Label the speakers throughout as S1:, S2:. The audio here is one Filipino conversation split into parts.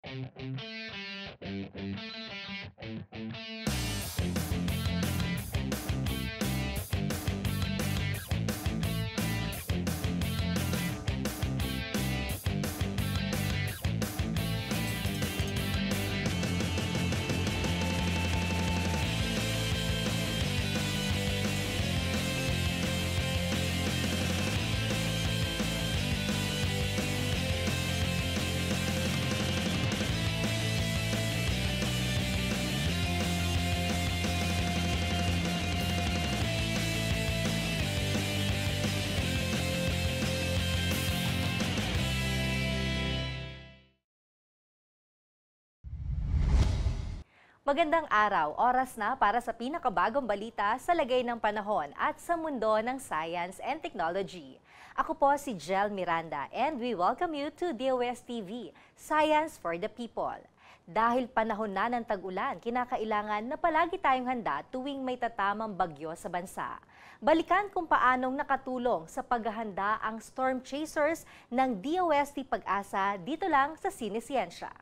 S1: Magandang araw, oras na para sa pinakabagong balita sa lagay ng panahon at sa mundo ng science and technology. Ako po si Jel Miranda and we welcome you to DOS TV, Science for the People. Dahil panahon na ng tag-ulan, kinakailangan na palagi tayong handa tuwing may tatamang bagyo sa bansa. Balikan kung paanong nakatulong sa paghahanda ang storm chasers ng DOST Pag-asa dito lang sa Sinisiyensya.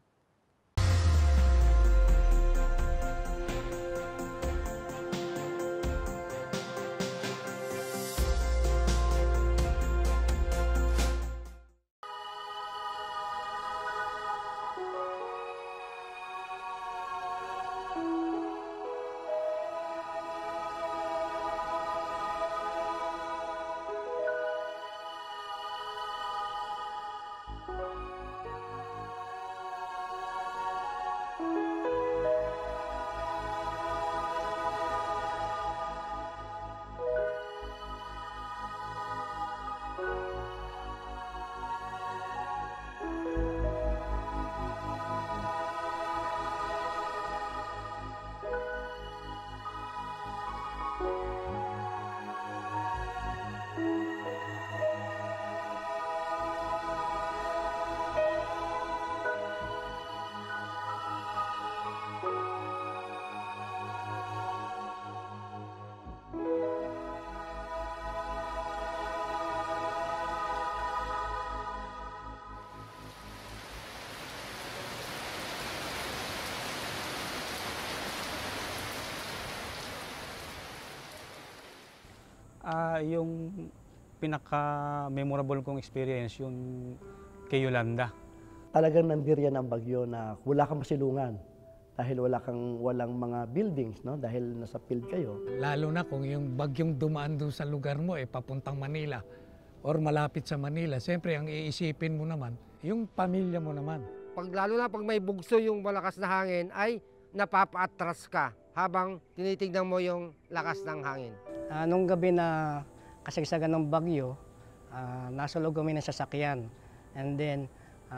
S2: Yung pinaka-memorable kong experience, yung kay Yolanda.
S3: Talagang nandiryan ang bagyo na wala kang masilungan dahil walang mga buildings, no? Dahil nasa field kayo.
S4: Lalo na kung yung bagyong dumaan doon sa lugar mo, papuntang Manila or malapit sa Manila, siyempre ang iisipin mo naman, yung pamilya mo naman.
S5: Lalo na pag may bugso yung malakas na hangin, ay napapa-atras ka habang tinitignan mo yung lakas ng hangin.
S6: Nung gabi na kasagsagan ng bagyo, nasa loob kami ng sasakyan. And then,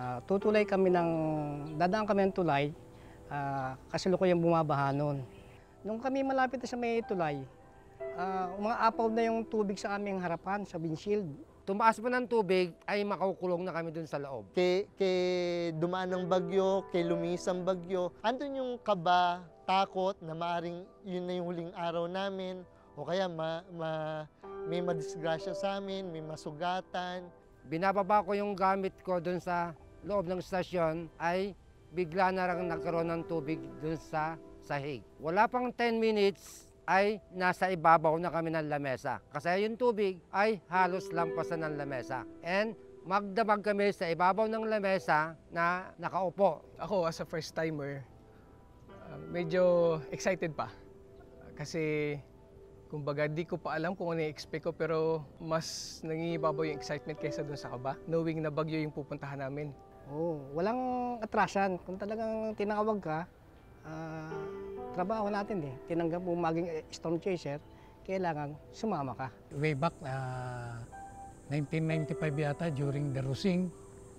S6: dadaan kami ng tulay, kasalukuyang bumabaha noon. Nung kami malapit na sa may tulay, umaapaw na yung tubig sa aming harapan, sa windshield.
S5: Tumaas pa ng tubig, ay makukulong na kami dun sa loob.
S7: Kay dumaan ng bagyo, kay lumis ang bagyo, andun yung kaba, takot na maaring yun na yung huling araw namin, o kaya may madisgrasya sa amin, may masugatan.
S5: Binababa ko yung gamit ko dun sa loob ng stasyon, ay bigla na lang nagkaroon ng tubig dun sa sahig. Wala pang 10 minutes, ay nasa ibabaw na kami ng lamesa. Kasi yung tubig ay halos lampasan ng lamesa. And magdamag kami sa ibabaw ng lamesa na nakaupo.
S8: Ako as a first timer, medyo excited pa. Kasi kumbaga di ko pa alam kung ano i-expect ko, pero mas nangingibabaw yung excitement kaysa dun sa kaba, knowing na bagyo yung pupuntahan namin.
S6: Walang atrasan. Kung talagang tinawag ka, trabaho natin tinanggap mo maging storm chaser, kailangan sumama ka.
S4: Way back 1995 yata, during the Rusing,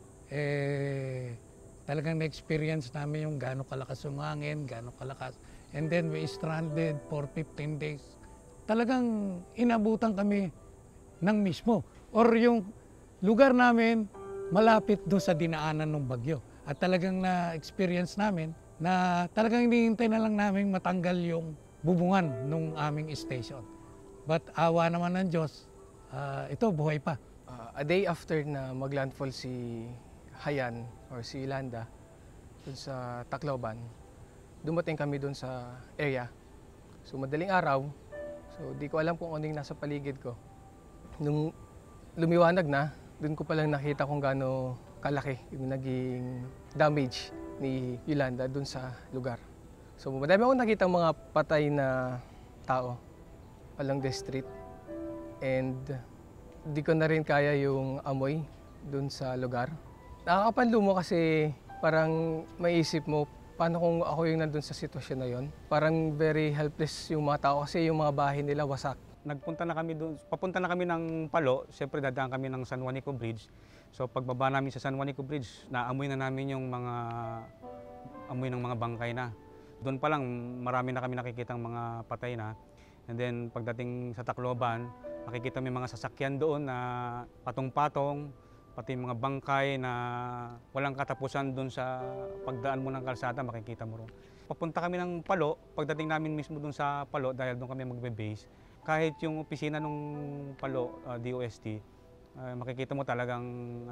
S4: talagang na-experience namin yung gaano kalakas yung hangin, gaano kalakas. And then we stranded for 15 days. Talagang inabutan kami ng mismo. Or yung lugar namin malapit doon sa dinaanan ng bagyo. At talagang na-experience namin na talagang hinihintay na lang namin matanggal yung bubungan ng aming station. But awa naman ng Diyos, ito buhay pa.
S8: A day after na maglandfall si Haiyan or si Yolanda, dun sa Tacloban. Dumating kami dun sa area. So madaling araw, so di ko alam kung ano yung nasa paligid ko. Nung lumiwanag na, dun ko palang nakita kung gaano kalaki yung naging damage ni Yolanda dun sa lugar. So madami akong nakita mga patay na tao along the street. And di ko na rin kaya yung amoy dun sa lugar. Nakakapanlumo kasi parang maisip mo, paano kung ako yung nandun sa sitwasyon na yon? Parang very helpless yung mga tao kasi yung mga bahay nila wasak.
S2: Nagpunta na kami doon, papunta na kami ng Palo, siyempre dadaan kami ng San Juanico Bridge. So pagbaba namin sa San Juanico Bridge, naamoy na namin yung mga amoy ng mga bangkay na. Doon pa lang marami na kami nakikitang mga patay na. And then pagdating sa Tacloban, makikita mo yung mga sasakyan doon na patong-patong, pati yung mga bangkay na walang katapusan doon sa pagdaan mo ng kalsada, makikita mo ron. Papunta kami ng Palo, pagdating namin mismo doon sa Palo, dahil doon kami magbe-base, kahit yung opisina ng Palo, DOST, makikita mo talagang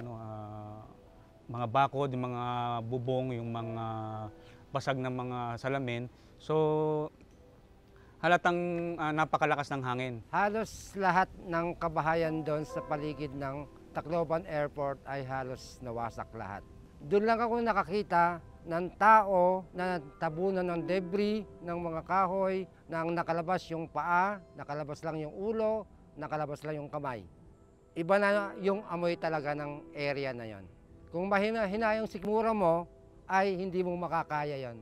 S2: mga bakod, yung mga bubong, yung mga basag ng mga salamin. So, halatang napakalakas ng hangin.
S5: Halos lahat ng kabahayan doon sa paligid ng Tacloban Airport ay halos nawasak lahat. Doon lang ako nakakita ng tao na tabunan ng debris, ng mga kahoy, na ang nakalabas yung paa, nakalabas lang yung ulo, nakalabas lang yung kamay. Iba na yung amoy talaga ng area na yon. Kung mahina yung sikmura mo, ay hindi mo makakaya yon.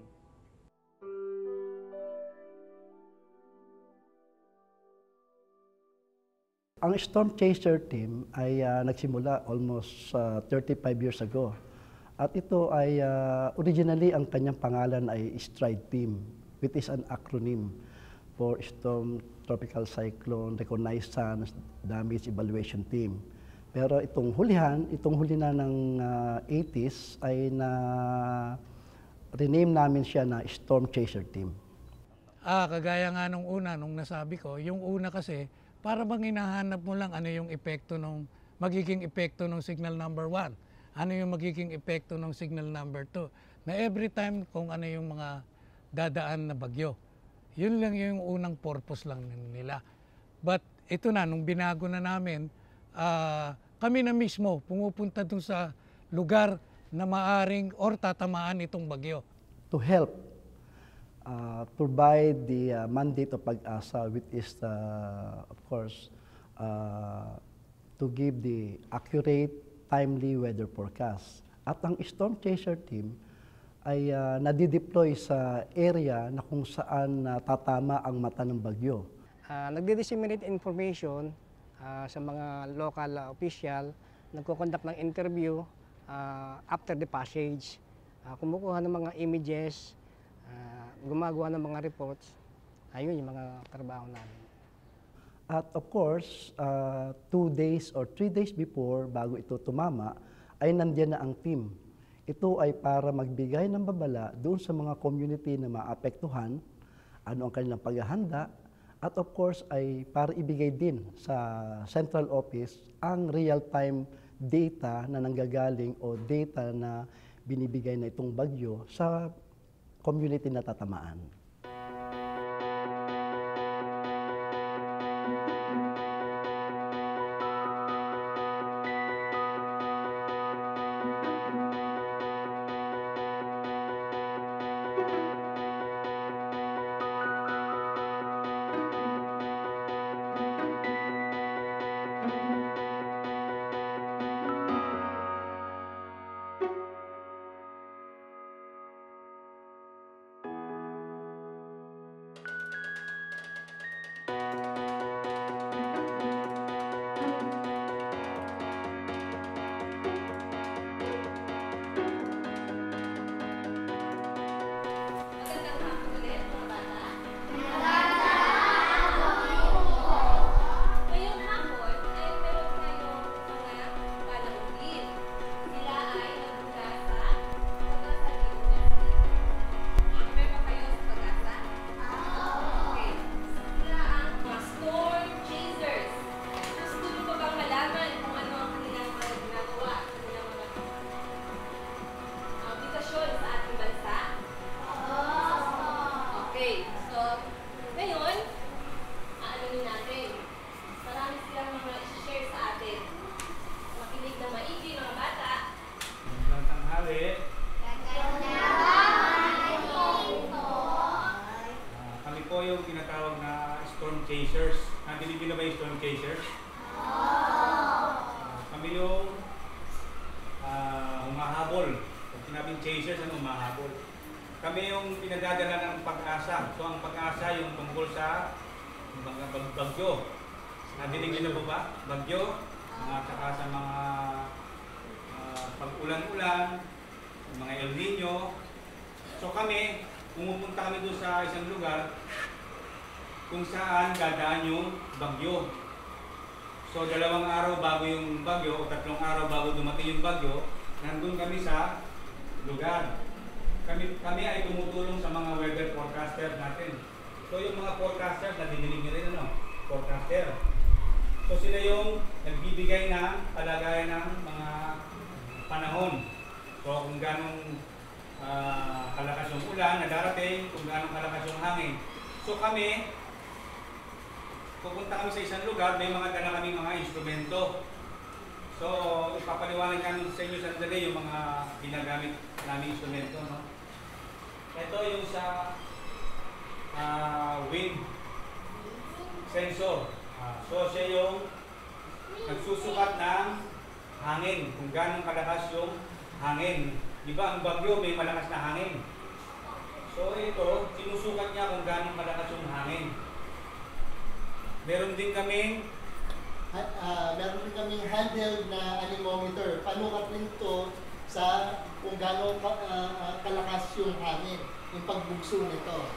S3: Ang Storm Chaser team ay nagsimula almost 35 years ago. At ito ay originally ang kanyang pangalan ay STRIDE Team, which is an acronym for Storm Tropical Cyclone Reconnaissance Damage Evaluation Team. Pero itong huli na ng 80s ay rename namin siya na Storm Chaser Team.
S4: Kagaya nga nung nasabi ko, yung una kasi, para bang hinahanap mo lang ano yung magiging epekto ng signal number 1. Ano yung magiging epekto ng signal number 2. Na every time kung ano yung mga dadaan na bagyo. Yun lang yung unang purpose lang nila. But ito na, nung binago na namin, kami na mismo pumupunta dun sa lugar na maaring or tatamaan itong bagyo.
S3: To help provide the mandate of Pag-asa, which is, of course, to give the accurate, timely weather forecast. At ang Storm Chaser Team ay nadideploy sa area na kung saan tatama ang mata ng bagyo.
S6: Nagdi-disseminate information sa mga local official, nagko-conduct ng interview after the passage, kumukuha ng mga images, gumagawa ng mga reports. Ayun yung mga trabaho namin.
S3: At of course, 2 days or 3 days before, bago ito tumama, ay nandiyan na ang team. Ito ay para magbigay ng babala doon sa mga community na maapektuhan, ano ang kanilang paghahanda, at of course ay para ibigay din sa central office ang real-time data na nanggagaling o data na binibigay na itong bagyo sa community na tatamaan.
S2: pare. Kami po yung tinatawag na storm chasers. Nadinig niyo na ba yung storm chasers? Kami yung humahabol. Pag sinabing chasers, ano humahabol? Kami yung pinagdadala ng pag-asa. So ang pag-asa yung tungkol sa mga bagyo. Nadinig niyo na po ba? Bagyo, saka sa mga pag-ulan-ulan, mga El Nino. So kami, pumupunta kami doon sa isang lugar kung saan dadaan yung bagyo. So 2 araw bago yung bagyo o 3 araw bago dumating yung bagyo, nandun kami sa lugar. Kami ay tumutulong sa mga weather forecaster natin. So yung mga forecaster, nadidinig nyo rin forecaster. So sila yung nagbibigay ng kalagayan ng mga panahon. So kung ganong kalakas yung ulan na darating, kung ganong kalakas yung hangin. So kami, pupunta kami sa isang lugar, may mga dala kami mga instrumento. So ipapaliwanag namin sa inyo sandali yung mga ginagamit namin instrumento. No? Ito yung sa wind sensor. So siya yung nagsusukat ng hangin, kung gano'ng kalakas yung hangin. Di ba ang bagyo may malakas na hangin? So ito, sinusukat niya kung gano'ng kalakas yung hangin. Meron din kaming handheld na anemometer. Panukat rin ito sa kung gano'ng kalakas yung hangin, yung pagbugso nito.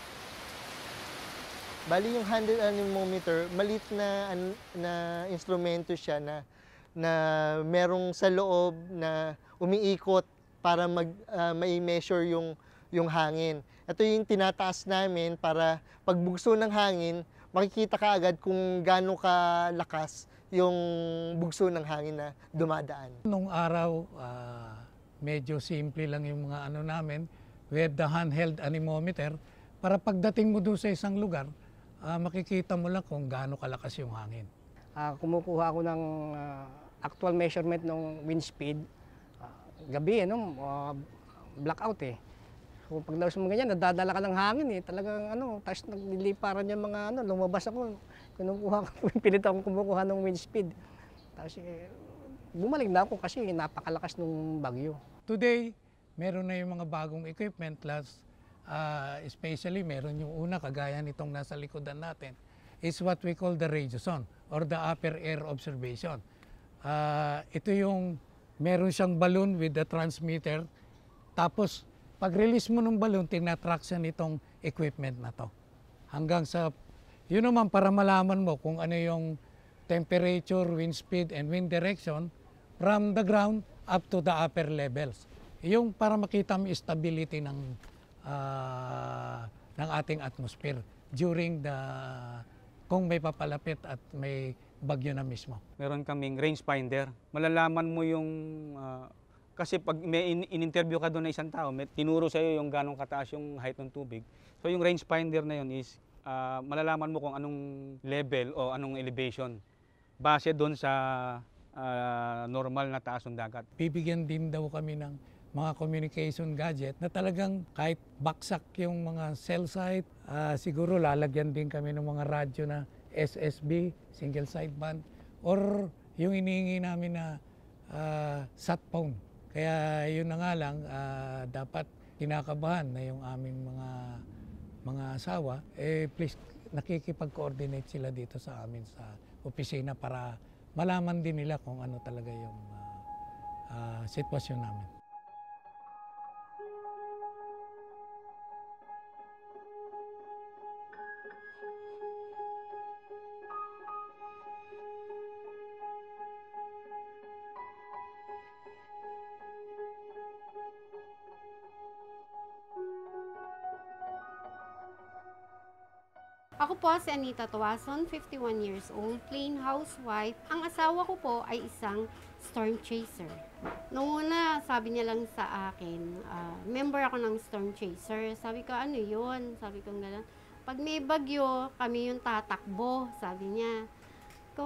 S2: Bali yung handheld anemometer, maliit na instrumento siya na merong sa loob na umiikot para mai-measure yung hangin. Ito yung tinataas namin para pagbugso ng hangin, makikita ka agad kung gaano kalakas yung bugso ng hangin na dumadaan.
S4: Nung araw, medyo simple lang yung mga ano namin. We have the handheld anemometer para pagdating mo doon sa isang lugar, makikita mo lang kung gaano kalakas yung hangin.
S6: Kumukuha ako ng actual measurement ng wind speed. Gabi, blackout eh. So pag daw mga ganyan, nadadala ka ng hangin eh. Talagang tapos nagliliparan yung mga lumabas ako. Pilit akong kumukuha ng wind speed. Tapos bumalik na ako kasi napakalakas ng bagyo.
S4: Today, meron na yung mga bagong equipment, plus especially meron yung una, kagaya nitong nasa likodan natin, is what we call the radiosonde or the upper air observation. Ito yung meron siyang balloon with the transmitter, tapos pag-release mo ng balloon, tinatrack siya nitong equipment na to. Hanggang sa, yun naman para malaman mo kung ano yung temperature, wind speed, and wind direction from the ground up to the upper levels. Yung para makita mo stability ng ating atmosphere during kung may papalapit at may bagyo na mismo.
S2: Meron kaming rangefinder. Malalaman mo yung kasi pag may in-interview ka doon na isang tao, may tinuro sa iyo yung ganong kataas yung height ng tubig. So yung rangefinder na yun is malalaman mo kung anong level o anong elevation base doon sa normal na taas ng dagat.
S4: Bibigyan din daw kami ng mga communication gadget na talagang kahit baksak yung mga cell site, siguro lalagyan din kami ng mga radyo na SSB, single sideband, or yung inihingi namin na sat phone. Kaya yun na nga lang, dapat kinakabahan na yung aming mga asawa, please nakikipag-coordinate sila dito sa amin sa opisina para malaman din nila kung ano talaga yung sitwasyon namin.
S9: Ako po si Anita Tuason, 51 years old, plain housewife. Ang asawa ko po ay isang storm chaser. Noong una, sabi niya lang sa akin, member ako ng storm chaser. Sabi ko, ano yun? Sabi ko gano'n. Pag may bagyo, kami yung tatakbo, sabi niya. Ko,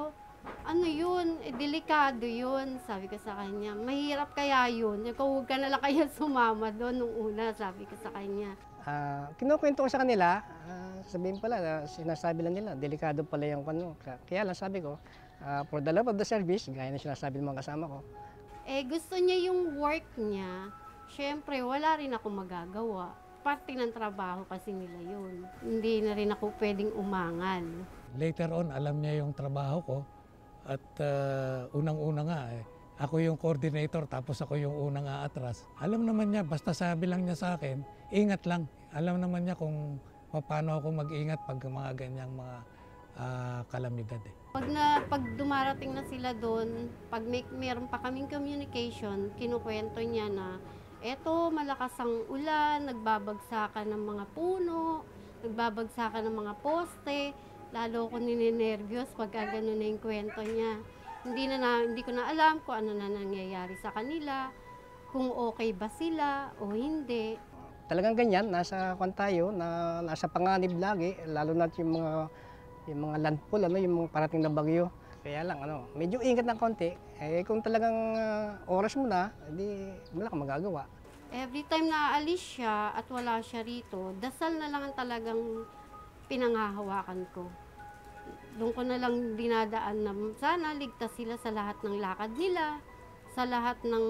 S9: Ano yun? Delikado yun, sabi ko sa kanya. Mahirap kaya yun. Huwag ka na lang kaya sumama doon nung una, sabi ko sa kanya.
S6: Kinukwento ko sa kanila, sabihin pala, sinasabi lang nila, delikado pala yung ano. Kaya lang sabi ko, for the love of the service, gaya na sinasabi ng mga kasama ko.
S9: Gusto niya yung work niya. Siyempre, wala rin ako magagawa. Parte ng trabaho kasi nila yun. Hindi na rin ako pwedeng umangal.
S4: Later on, alam niya yung trabaho ko. At unang-una nga, ako yung coordinator tapos ako yung unang aatras. Alam naman niya, basta sabi lang niya sa akin, ingat lang. Alam naman niya kung paano ako mag-ingat pag mga ganyang mga kalamidad.
S9: Pag dumarating na sila doon, pag meron pa kaming communication, kinukwento niya na eto, malakas ang ulan, nagbabagsakan ng mga puno, nagbabagsakan ng mga poste. Lalo ko ninenervyos pag gano'n na yung kwento niya. Hindi ko na alam kung ano na nangyayari sa kanila, kung okay ba sila o hindi.
S6: Talagang ganyan, nasa tayo, nasa panganib lagi, lalo na yung mga landfall, yung mga parating na bagyo. Kaya lang, medyo ingat ng konti. Kung talagang oras mo na, hindi wala kang magagawa.
S9: Every time na aalis siya at wala siya rito, dasal na lang ang talagang pinanghahawakan ko. Doon ko na lang dinadaan na sana ligtas sila sa lahat ng lakad nila, sa lahat ng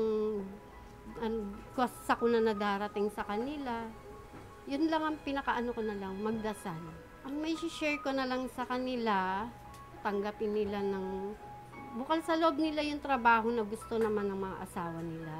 S9: sakuna na darating sa kanila. Yun lang ang pinakaano ko na lang, magdasal. Ang may share ko na lang sa kanila, tanggapin nila ng bukal sa loob nila yung trabaho na gusto naman ng mga asawa nila.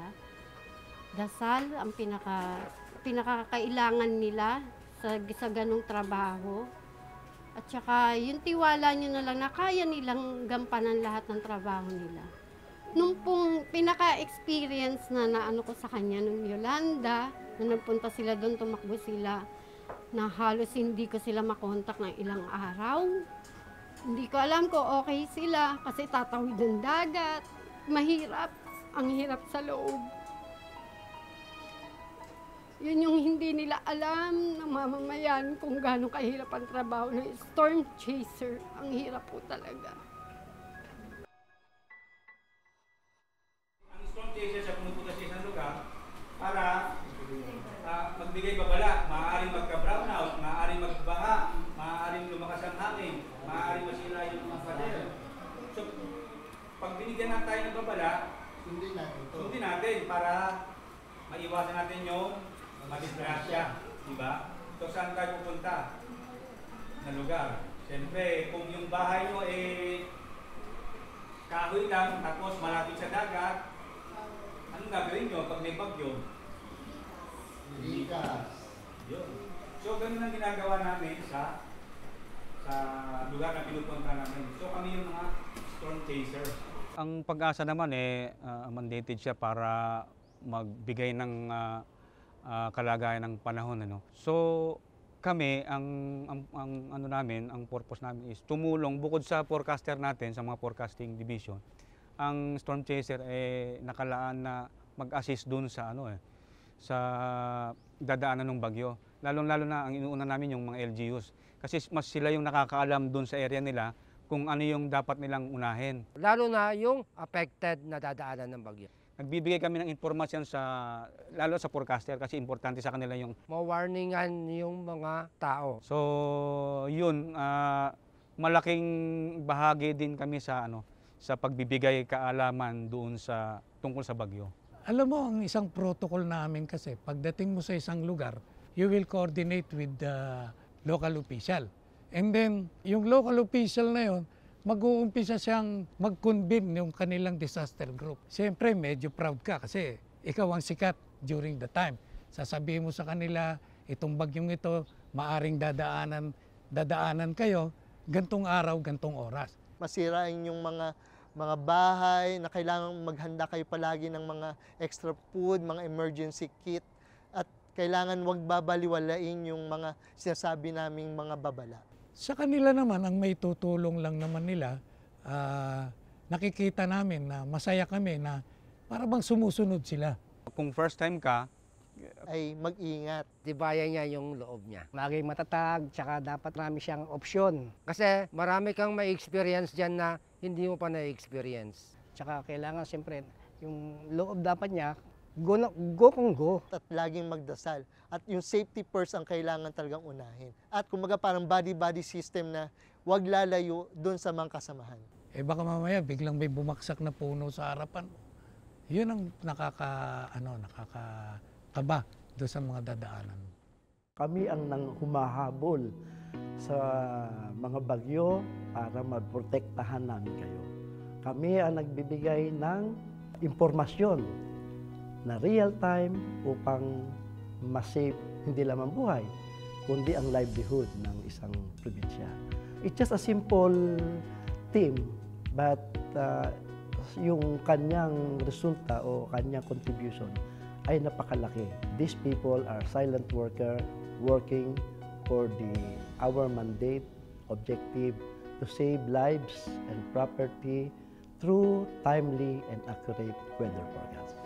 S9: Dasal ang pinakakailangan nila sa ganong trabaho. At saka yung tiwala nyo na lang na kaya nilang gampanan lahat ng trabaho nila. Nung pong pinaka-experience na ano ko sa kanya nung Yolanda, na nagpunta sila doon, tumakbo sila, na halos hindi ko sila makontak ng ilang araw. Hindi ko alam kung okay sila kasi tatawid ng dagat. Mahirap. Ang hirap sa loob. Yun yung hindi nila alam ng mamamayan kung gaano kahirap ang trabaho ng storm chaser. Ang hirap po talaga.
S2: Ang storm chaser sa pumupunta sa isang lugar para magbigay babala, maaaring magka-brownout, maaaring magbaha, maaaring lumakas ang hangin, maaaring masira yung mga pader. So, pag binigyan na tayo ng babala, sundin natin para maiwasan natin yung madisgrasya, di ba? So, saan tayo pupunta na lugar? Siyempre, kung yung bahay nyo kahoy lang, tapos malapit sa dagat, anong gagawin nyo pag may bagyo? Likas. Yun. So, ganun ang ginagawa namin sa lugar na pinupunta namin. So, kami yung mga storm chaser. Ang Pag-asa naman mandated siya para magbigay ng kalagayan ng panahon. So, kami, ang purpose namin is tumulong bukod sa forecaster natin, sa mga forecasting division. Ang storm chaser nakalaan na mag-assist dun sa sa dadaanan ng bagyo. Lalong-lalo na ang inuuna namin yung mga LGUs. Kasi mas sila yung nakakaalam dun sa area nila kung ano yung dapat nilang unahin.
S5: Lalo na yung affected na dadaanan ng bagyo.
S2: Nagbibigay kami ng impormasyon lalo sa forecaster kasi importante sa kanila yung
S5: ma-warningan yung mga tao.
S2: So, yun, malaking bahagi din kami sa pagbibigay kaalaman doon tungkol sa bagyo.
S4: Alam mo, ang isang protocol namin kasi, pagdating mo sa isang lugar, you will coordinate with the local official. And then, yung local official na yun, mag-uumpisa siyang mag-convene yung kanilang disaster group. Siyempre, medyo proud ka kasi ikaw ang sikat during the time. Sasabihin mo sa kanila, itong bagyong ito, maaring dadaanan kayo, gantong araw, gantong oras.
S7: Masira yung mga bahay na kailangan maghanda kayo palagi ng mga extra food, mga emergency kit, at kailangan wag babaliwalain yung mga sinasabi naming mga babala.
S4: Sa kanila naman, ang may tutulong lang naman nila, nakikita namin na masaya kami na para bang sumusunod sila.
S2: Kung first time ka,
S7: ay mag-ingat.
S5: Tibayan niya yung loob niya.
S6: Maging matatag, tsaka dapat marami siyang opsyon.
S5: Kasi marami kang may experience dyan na hindi mo pa na-experience.
S6: Tsaka kailangan siyempre, yung loob dapat niya, go kung go.
S7: At laging magdasal. At yung safety first ang kailangan talagang unahin. At kumbaga parang body-body system na wag lalayo doon sa mga kasamahan.
S4: Eh baka mamaya biglang may bumaksak na puno sa harapan. Yun ang nakakakaba doon sa mga dadaanan.
S3: Kami ang humahabol sa mga bagyo para maprotektahan namin kayo. Kami ang nagbibigay ng impormasyon na real-time upang ma-save hindi lamang buhay, kundi ang livelihood ng isang probinsya. It's just a simple team, but yung kanyang resulta o kanyang contribution ay napakalaki. These people are silent worker working for our mandate, objective, to save lives and property through timely and accurate weather forecasts.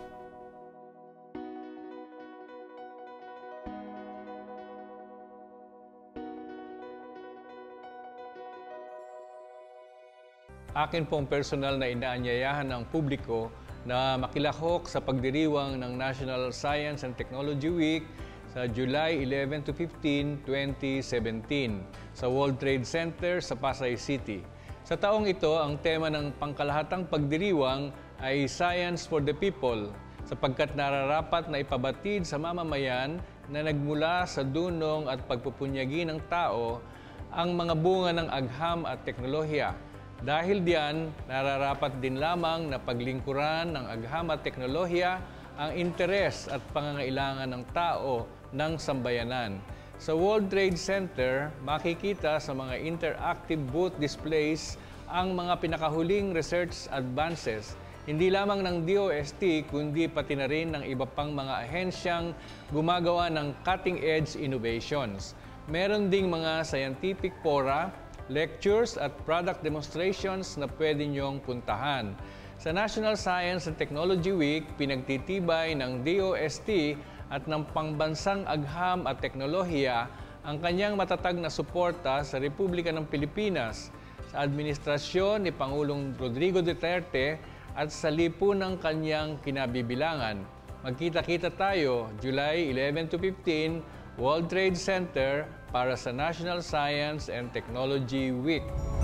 S10: Akin pong personal na inaanyayahan ng publiko na makilahok sa pagdiriwang ng National Science and Technology Week sa July 11 to 15, 2017 sa World Trade Center sa Pasay City. Sa taong ito, ang tema ng pangkalahatang pagdiriwang ay Science for the People, sapagkat nararapat na ipabatid sa mamamayan na nagmula sa dunong at pagpupunyagi ng tao ang mga bunga ng agham at teknolohiya. Dahil diyan, nararapat din lamang na paglingkuran ng agham at teknolohiya ang interes at pangangailangan ng tao ng sambayanan. Sa World Trade Center, makikita sa mga interactive booth displays ang mga pinakahuling research advances, hindi lamang ng DOST kundi pati na rin ng iba pang mga ahensyang gumagawa ng cutting-edge innovations. Meron ding mga scientific fora, lectures at product demonstrations na pwede niyong puntahan. Sa National Science and Technology Week, pinagtitibay ng DOST at ng Pangbansang Agham at Teknolohiya ang kanyang matatag na suporta sa Republika ng Pilipinas, sa administrasyon ni Pangulong Rodrigo Duterte at sa lipunang kanyang kinabibilangan. Magkita-kita tayo July 11 to 15, World Trade Center para sa National Science and Technology Week.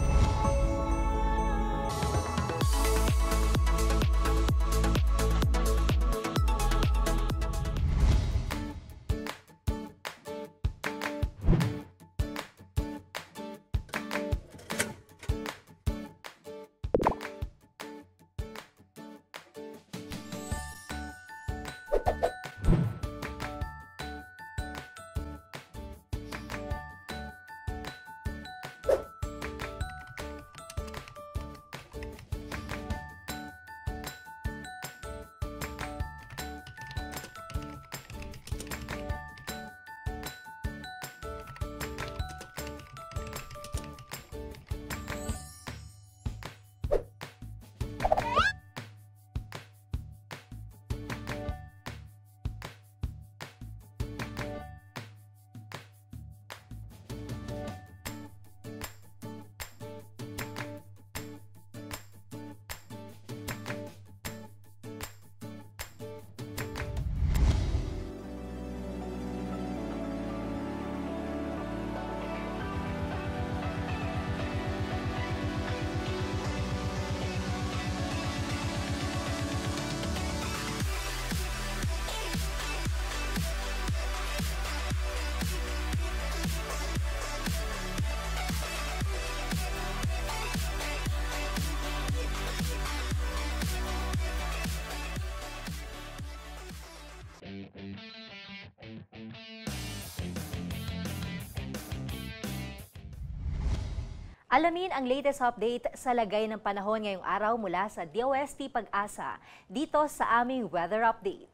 S1: Alamin ang latest update sa lagay ng panahon ngayong araw mula sa DOST Pag-asa dito sa aming weather update.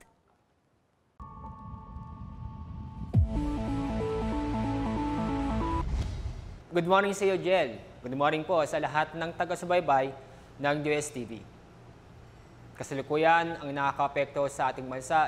S11: Good morning sa iyo, Jel. Good morning po sa lahat ng taga-subaybay ng DOST TV. Kasalukuyan, ang nakakaapekto sa ating bansa,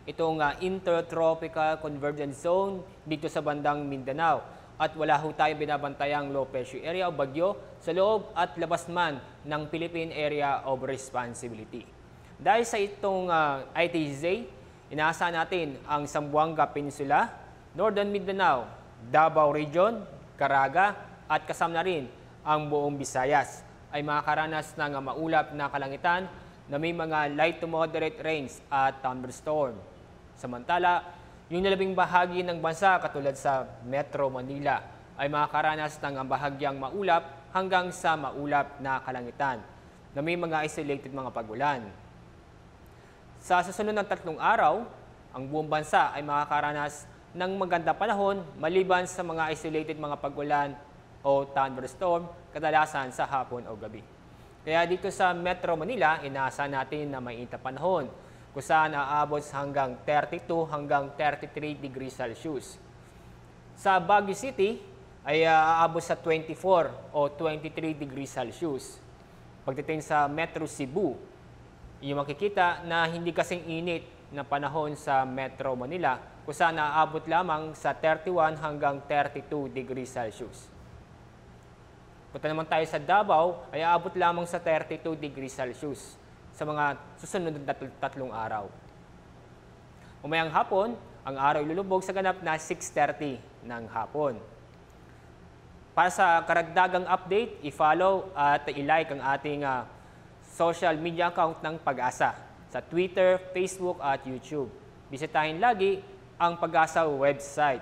S11: itong intertropical convergence zone dito sa bandang Mindanao. At wala ho tayong binabantayang low pressure area o bagyo sa loob at labas man ng Philippine Area of Responsibility. Dahil sa itong ITZ, inaasahan natin ang Zamboanga Peninsula, Northern Mindanao, Davao Region, Caraga at kasama na rin ang buong Visayas ay makakaranas ng maulap na kalangitan na may mga light to moderate rains at thunderstorm. Samantala, yung nalabing bahagi ng bansa katulad sa Metro Manila ay makakaranas ng bahagyang maulap hanggang sa maulap na kalangitan na may mga isolated mga pagulan. Sa susunod ng 3 araw, ang buong bansa ay makakaranas ng maganda panahon maliban sa mga isolated mga pagulan o thunderstorm kadalasan sa hapon o gabi. Kaya dito sa Metro Manila, inaasahan natin na mainit na panahon kung saan aabot hanggang 32 hanggang 33 degrees Celsius. Sa Baguio City ay aabot sa 24 o 23 degrees Celsius. Pagdating sa Metro Cebu, yung makikita na hindi kasing init na panahon sa Metro Manila kung saan aabot lamang sa 31 hanggang 32 degrees Celsius. Punta naman tayo sa Davao ay aabot lamang sa 32 degrees Celsius sa mga susunod na 3 araw. Umayang hapon, ang araw lulubog sa ganap na 6:30 ng hapon. Para sa karagdagang update, i-follow at i-like ang ating social media account ng Pag-asa sa Twitter, Facebook at YouTube. Bisitahin lagi ang Pag-asa website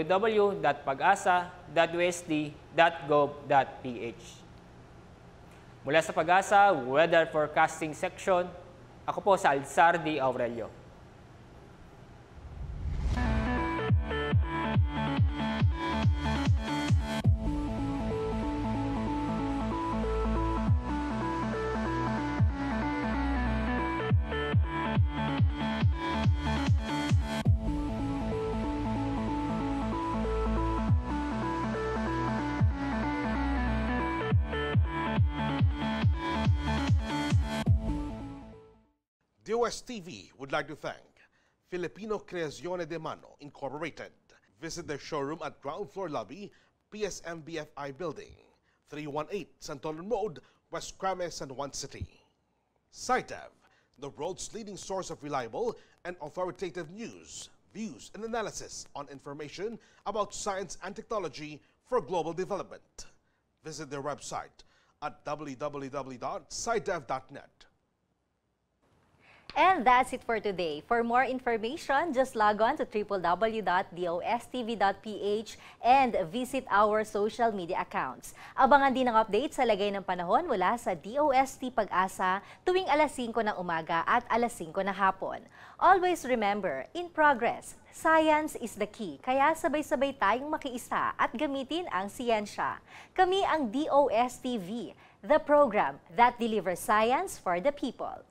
S11: www.pagasa.usd.gov.ph. Mula sa Pag-asa Weather Forecasting Section, ako po sa Alzardi Aurelio.
S12: DOS-TV would like to thank Filipino Creazione de Mano Incorporated. Visit their showroom at ground floor lobby, PSMBFI Building, 318 Santolan Road, West Crames, San Juan City. SciTev, the world's leading source of reliable and authoritative news, views, and analysis on information about science and technology for global development. Visit their website at www.scitev.net.
S1: And that's it for today. For more information, just log on to www.dostv.ph and visit our social media accounts. Abangan din ang update sa lagay ng panahon mula sa DOST Pag-asa tuwing alas 5 ng umaga at alas 5 ng hapon. Always remember, in progress, science is the key. Kaya sabay-sabay tayong makiisa at gamitin ang siyensya. Kami ang DOSTV, the program that delivers science for the people.